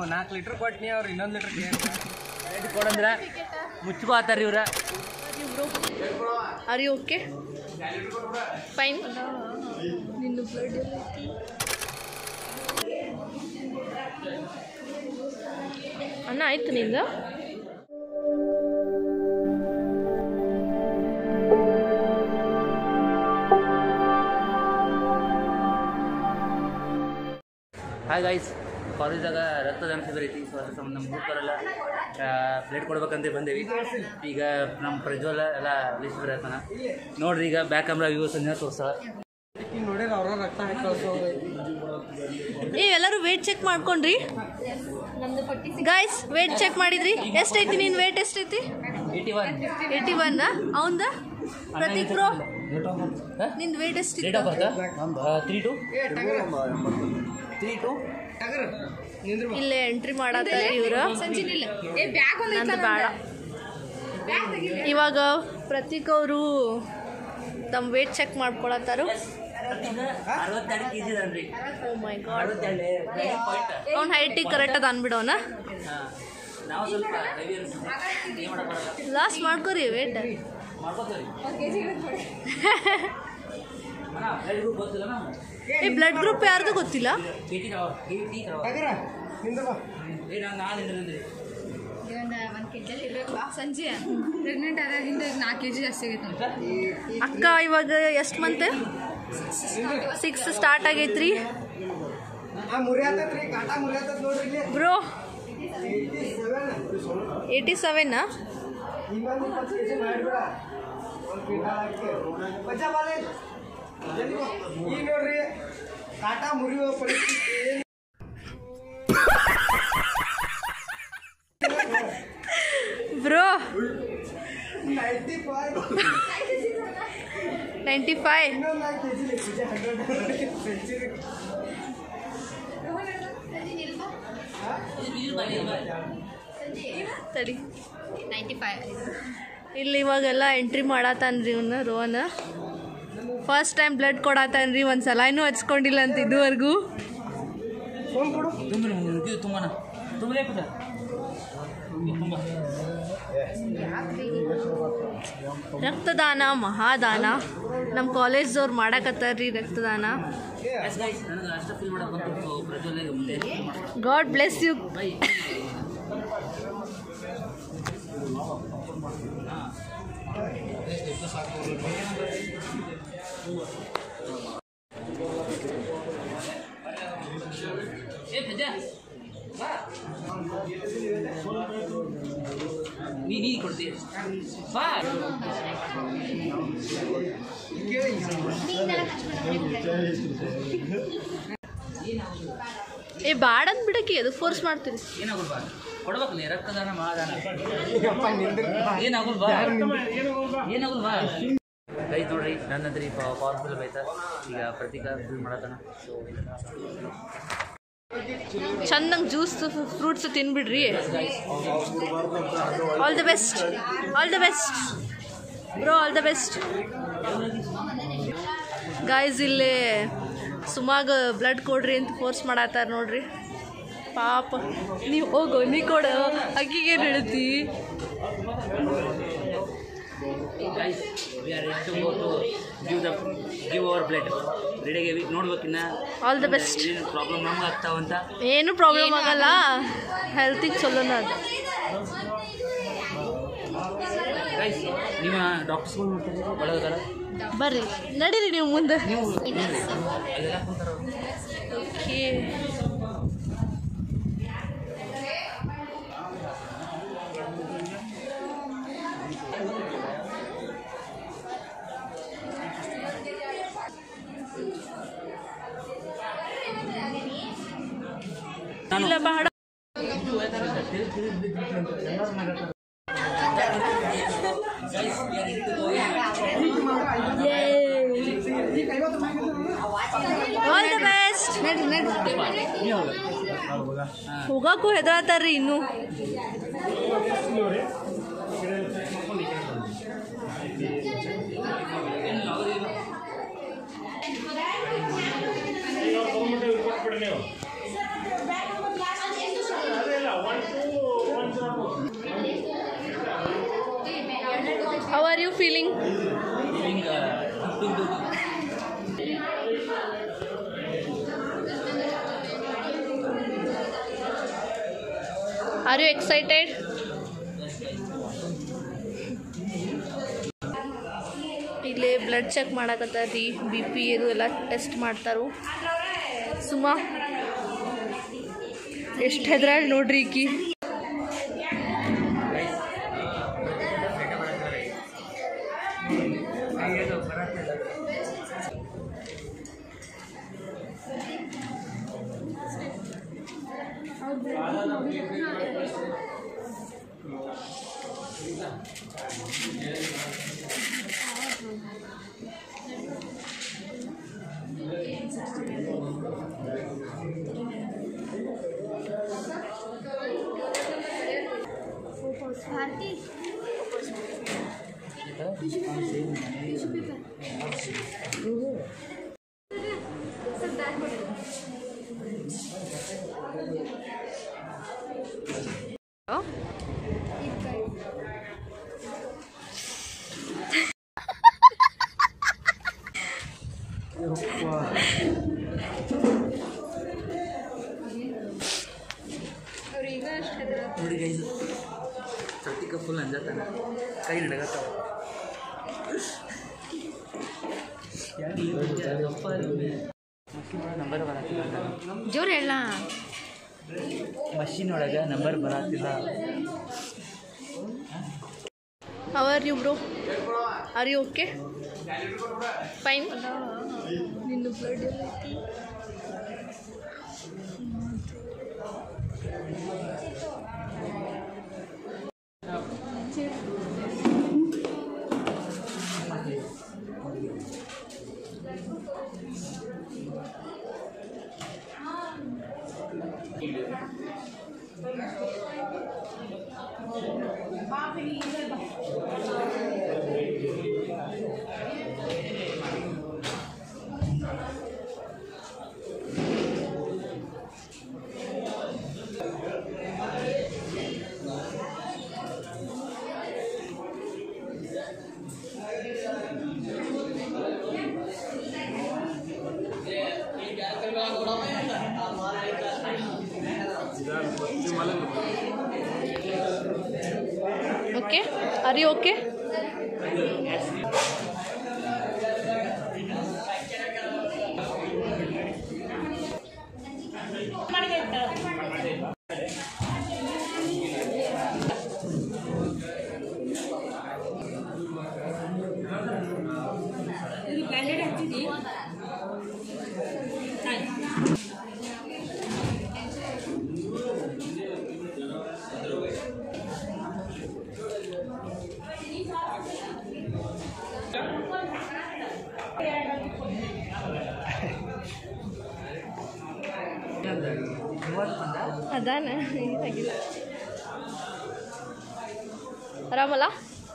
4 litre ಕೊಟ್ನಿ ಅವ್ರು ಇನ್ನೊಂದು litre ಕೊಡಂದ್ರೆ ಮುಚ್ಕೋ ಆತಾರ ಇವ್ರ. Are you okay? ಫೈನ್. ನಿನ್ನ ಬ್ಲಡ್ ಅಣ್ಣ ಆಯ್ತು ನಿಂದು? ಹಾಯ್ ಗೈಸ್, ಕಾಲೇಜಾಗ ರಕ್ತದಾನ ಶಿಬಿರ ಐತಿ. ಸೊ ಅದಕ್ಕೆ ನಮ್ಮ ಗ್ರೂಪ್ದವರೆಲ್ಲ ಪ್ಲೇಟ್ ಕೊಡ್ಬೇಕಂತ ಬಂದೇವಿ. ಈಗ ನಮ್ಮ ಪ್ರಜ್ವಲ ಎಲ್ಲ ಲಿಸ್ಟ್ ಬರತ್ತಾನ ನೋಡ್ರಿ. ಈಗ ಬ್ಯಾಕ್ ಕ್ಯಾಮ್ರಾ ವ್ಯೂ ಸಂಜೆ ತೋರಿಸ್ತಾಳ ನೋಡಿರ ಅವ್ರ ರಕ್ತ ಹಾಕಿ ಎಲ್ಲರೂ ವೇಟ್ ಚೆಕ್ ಮಾಡ್ಕೊಂಡ್ರಿ ಗಾಯ್ಸ್? ವೇಟ್ ಚೆಕ್ ಮಾಡಿದ್ರಿ? ಎಷ್ಟೈತಿ ನಿನ್ನ ವೇಟ್? ಎಷ್ಟೈತಿ? 81. ಅವಂದ ಪ್ರತೀಕ್ ಬ್ರೋ ನಿಂದು ವೇಟ್ ಎಷ್ಟಿತ್ತು? 32 ಇಲ್ಲೇ ಎಂಟ್ರಿ ಮಾಡತ್ತಾರೆ ಇವರು. ನಂದು ಬೇಡ. ಇವಾಗ ಪ್ರತೀಕ್ ಅವರು ತಮ್ಮ ವೇಟ್ ಚೆಕ್ ಮಾಡ್ಕೊಳತ್ತಾರು. ಅವ್ನ ಹೈಟಿಗೆ ಕರೆಕ್ಟ್ ಅದ ಅನ್ಬಿಡೋನ. ಲಾಸ್ಟ್ ಮಾಡ್ಕೋರಿ ವೇಟ್. ಬ್ಲಡ್ ಗ್ರೂಪ್ ಯಾರ್ದು ಗೊತ್ತಿಲ್ಲ. ಸಂಜೆ ಪ್ರೆಗ್ನೆಂಟ್ ಆದಾಗಿಂದ 4 kg ಜಾಸ್ತಿ ಆಗೈತೆ. ಅಕ್ಕ ಇವಾಗ ಎಷ್ಟು ಮಂತ್? 6 ಸ್ಟಾರ್ಟ್ ಆಗೈತ್ರಿ ಬ್ರೋ. 87. ಬ್ರೋ 95. ತಡಿ 95. ಇಲ್ಲಿ ಇವಾಗೆಲ್ಲ ಎಂಟ್ರಿ ಮಾಡತ್ತಾನ್ರಿ ಇವನು ರೋಹನ್. ಫಸ್ಟ್ ಟೈಮ್ ಬ್ಲಡ್ ಕೊಡತ್ತಾನ್ರಿ. ಒಂದು ಸಲಾನೂ ಹಚ್ಕೊಂಡಿಲ್ಲ ಅಂತ ಇದುವರೆಗೂ. ರಕ್ತದಾನ ಮಹಾದಾನ. ನಮ್ಮ ಕಾಲೇಜ್ದವ್ರು ಮಾಡಕತ್ತಾರ್ರಿ ರಕ್ತದಾನ. God bless you. ನೀ ಕೊಡ್ತೀಯ ಬಾ. ಬ್ಯಾಡ ಅಂದ್ಬಿಡಕ್ಕೆ ಎದು ಫೋರ್ಸ್ ಮಾಡ್ತೀರಿ? ಏನಾಗಲ್ ಬಾ, ಕೊಡ್ಬೇಕಲ್ಲ ರಕ್ತದಾನ ಮಹಾದಾನ. ಏನಾಗಲ್ ಬಾ, ಏನಾಗಲ್ ಬಾ. ಗೈಸ್ ನೋಡ್ರಿ, ನನ್ನಂದ್ರಿ ಪವರ್ಫುಲ್ ಬೈತ. ಈಗ ಪ್ರತೀಕ ಫುಲ್ ಮಾಡತ್ತಾನ. ಚಂದಂಗೆ ಜ್ಯೂಸ್ ಫ್ರೂಟ್ಸ್ ತಿನ್ಬಿಡ್ರಿ. All the best, all the best bro, all the best. Guys ಇಲ್ಲೇ ಸುಮಾಗ ಬ್ಲಡ್ ಕೊಡ್ರಿ ಅಂತ ಫೋರ್ಸ್ ಮಾಡತ್ತಾರ ನೋಡ್ರಿ. ಪಾಪ ನೀವು ಹೋಗೋ, ನೀ ಕೊಡ, ಅಕ್ಕಿಗೇನು ಹೇಳ್ತಿ? Guys, we are ready to go to give our blood. Ready ಆಗೇವಿ, ನೋಡ್ಬೇಕಿನ್ನ. All the best. ಏನು ಪ್ರಾಬ್ಲಮ್ ನಮ್ಗೆ ಆಗ್ತಾವಂತ? ಏನು ಪ್ರಾಬ್ಲಮ್ ಆಗಲ್ಲ, ಹೆಲ್ತಿಗೆ ಚಲೋನ ಅದು. ಗೈಸ್, ನೀವು ಡಾಕ್ಟರ್ಸ್ಗಳು ನೋಡ್ತಾರೆ ಬಡೋದಾರ, ಬರ್ರಿ ನಡೀರಿ ನೀವು ಮುಂದೆ. ಅಲ್ಲೆಲ್ಲ ಕುಂತಾರ. ಓಕೆ, ಇಲ್ಲ ಬೇಡ. All the best. ಹೋಗಕ್ಕೂ ಹೆದರಾತಾರ್ರಿ ಇನ್ನು. How are you feeling? Are you excited? ಇಲ್ಲೇ ಬ್ಲಡ್ ಚೆಕ್ ಮಾಡಕತ್ತಾರ ರೀ, ಬಿ ಪಿ ಇದು ಎಲ್ಲ ಟೆಸ್ಟ್ ಮಾಡ್ತಾರು. ಸುಮಾ ಎಷ್ಟು ಹೆದ್ರಾಳ್ ನೋಡ್ರಿ ಈಕಿ. ನೋಡಿ ಗೈಸ್, ಸತಿಕ ಫುಲ್ ಅಂಜತಾನ, ಕೈ ನಡಗತ್ತಾವ. ನಂಬರ್ ಬರತ್ತಿಲ್ಲ, ಜೋರು ಹೇಳ. ಮಷೀನ್ ಒಳಗೆ ನಂಬರ್ ಬರತ್ತಿಲ್ಲ. How are you bro? Are you okay? Fine. ನಿನ್ನ blood okay? Are you okay? ಅದಾನ ಏನಾಗಿಲ್ಲ. ಆರಾಮಲ್ಲ?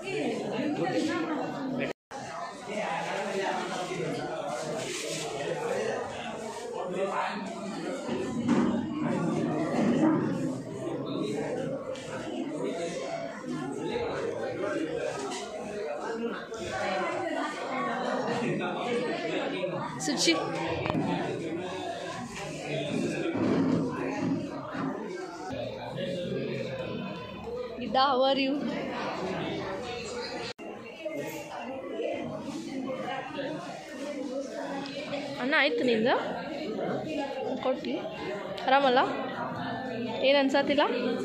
Suchi Ida, how are you? ಅನ್ನ ಆಯ್ತು ನಿಂದು ಕೊಟ್ಟು ಆರಾಮಲ್ಲ? ಏನು ಅನ್ಸತ್ತಿಲ್ಲ?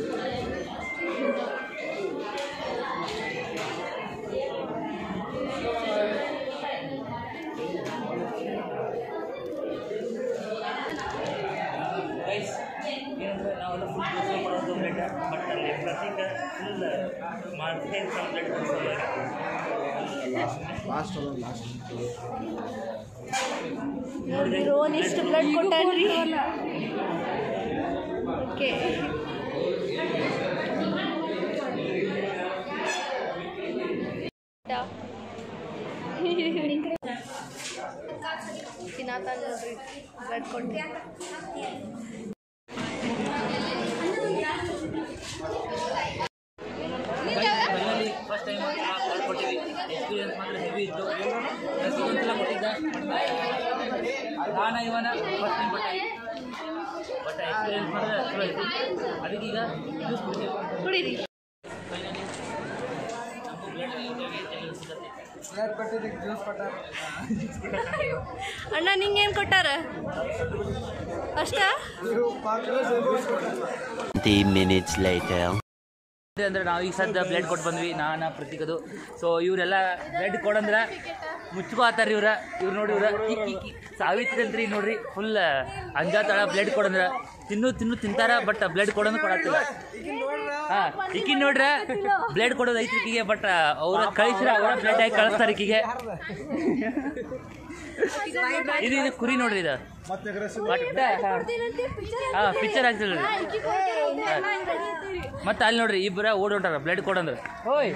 ನಾವೆಲ್ಲ ಫುಲ್ ಯೂಸ್ ಮಾಡೋದು ಬ್ಲಡ್, ಬಟ್ ಅಲ್ಲಿ ಪ್ರತೀಕ ಫುಲ್ ಮಾಡ್ತೇ ಬ್ಲಡ್ ನೋಡಿ ರೋನ್ ಎಷ್ಟು ಬ್ಲಡ್ ಕೊಟ್ಟಾನ್ರಿ. ಓಕೆ ತಿನ್ನಾತ ನೋಡ್ರಿ ಬ್ಲಡ್ ಕೊಟ್ಟು. ಫಸ್ಟ್ ಟೈಮ್ ಕೊಟ್ಟಿದ್ವಿ. ಜೀವನ ಫಸ್ಟ್ ಟೈಮ್ ಬಟ್ ಎಕ್ಸ್ಪೀರಿಯನ್ಸ್ ಮಾಡಿದ್ರೆ ಚಲೋ ಐತಿ. ಅದಕ್ಕೆ ಈಗ ಜ್ಯೂಸ್ ಕುಡಿತೀವಿ. ಕುಡೀರಿ. ಬ್ಲಡ್ ಕೊಟ್ಟಿದ್ದಕ್ಕೆ ಜ್ಯೂಸ್ ಕೊಟ್ಟಾರ. ಅಣ್ಣ ನಿಂಗೇನು ಕೊಟ್ಟಾರ ಅಷ್ಟ? 20 minutes later. ಅಂದ್ರೆ ನಾವು ಈಗ ಸದ್ಯ ಬ್ಲಡ್ ಕೊಟ್ಟು ಬಂದ್ವಿ, ನಾನು ಪ್ರತೀಕದು. ಸೊ ಇವರೆಲ್ಲ ಬ್ಲಡ್ ಕೊಡಂದ್ರೆ ಮುಚ್ಕೋ ಆತಾರ ಇವ್ರು ನೋಡಿ ಸಾವಿತ್ರಿ ಅಂತ್ರಿ ನೋಡ್ರಿ ಫುಲ್ ಅಂಜಾತಾಳ ಬ್ಲಡ್ ಕೊಡಂದ್ರೆ ತಿಂತಾರ ಬಟ್ ಬ್ಲಡ್ ಕೊಡೋದು ಕೊಡತ್ತಿಲ್ಲ. ಹಾಂ ಈಕಿನ ನೋಡ್ರ ಬ್ಲಡ್ ಕೊಡೋದು ಐತಿ ಈಕಿಗೆ, ಬಟ್ ಅವ್ರ ಕಳಿಸ್ರ ಅವರ ಬ್ಲಡ್ ಹಾಕಿ ಕಳಿಸ್ತಾರ ಈಕಿಗೆ. ಇದು ಕುರಿ ನೋಡ್ರಿ ಇದು ಹಾಂ ಪಿಕ್ಚರ್ ಆಗ್ತಿಲ್ಲ ಮತ್ತೆ ಅಲ್ಲಿ ನೋಡ್ರಿ ಇಬ್ಬರ ಓಡೋಟಾರ ಬ್ಲಡ್ ಕೊಡಂದ್ರೆ. ಓಯ್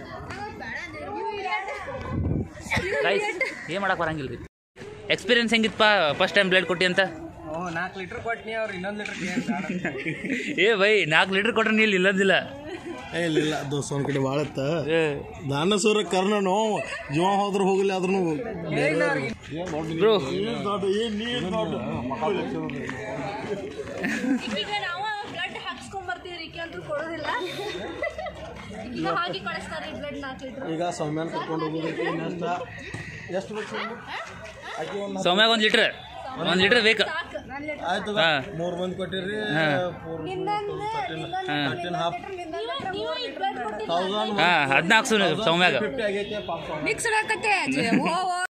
ಗೈಸ್ ಏನು ಮಾಡಕ್ಕೆ ಬರಂಗಿಲ್ಲ ರೀ. ಎಕ್ಸ್ಪೀರಿಯನ್ಸ್ ಹೆಂಗಿತ್ತಪ್ಪ ಫಸ್ಟ್ ಟೈಮ್ ಬ್ಲಡ್ ಕೊಟ್ಟಿ ಅಂತ? 4 ಲೀಟ್ರ್ ಕೊಟ್ನಿ, ಅವ್ರು 1 ಲೀಟ್ರ್ ಏ ಬೈ 4 ಲೀಟ್ರ್ ಕೊಟ್ರೆ ನೀನು ಇಲ್ಲಂದಿಲ್ಲ. ಇಲ್ಲ ದೋಸ್ತ ಒಂದ್ ಕಡೆ ಬಾಳತ್ತ ದಾನಸೂರ ಕರ್ಣ ನೋವು ಜೀವ ಹೋದ್ರೆ ಹೋಗಲಿ ಆದ್ರೂ ಬ್ರೋ ಈಗ ನಾವು ಬ್ಲಡ್ ಹಾಕ್ಸ್ಕೊಂಡ್ ಬರ್ತೀವಿ, ಈಕೆ ಅಂತೂ ಕೊಡೋದಿಲ್ಲ. ಈಗ ಹಾಗೆ ಕಳಿಸ್ತಾರೆ ಬ್ಲಡ್ 4 ಲೀಟ್ರ್. ಈಗ ಸೌಮ್ಯಾನ್ ಕರ್ಕೊಂಡು ಹೋಗೋದಕ್ಕೆ ಎಷ್ಟು ಬೇಕು? ಸೌಮ್ಯಾಗ 1 ಲೀಟ್ರ್ ಬೇಕು. ಆಯ್ತು 3 ಮಂದಿ ಕೊಟ್ಟಿರಿ, 13 ಹಾಫ್ 14 ಸೌಮ್ಯಾಗ ಆಗೈತೆ. ಮಿಕ್ಸ್ ಆಗತ್ತೆ